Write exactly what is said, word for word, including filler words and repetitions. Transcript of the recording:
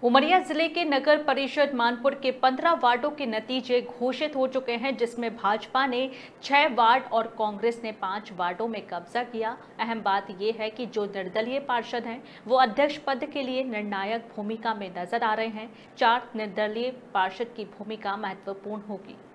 उमरिया जिले के नगर परिषद मानपुर के पंद्रह वार्डों के नतीजे घोषित हो चुके हैं, जिसमें भाजपा ने छह वार्ड और कांग्रेस ने पांच वार्डों में कब्जा किया। अहम बात यह है कि जो निर्दलीय पार्षद हैं वो अध्यक्ष पद के लिए निर्णायक भूमिका में नजर आ रहे हैं। चार निर्दलीय पार्षद की भूमिका महत्वपूर्ण होगी।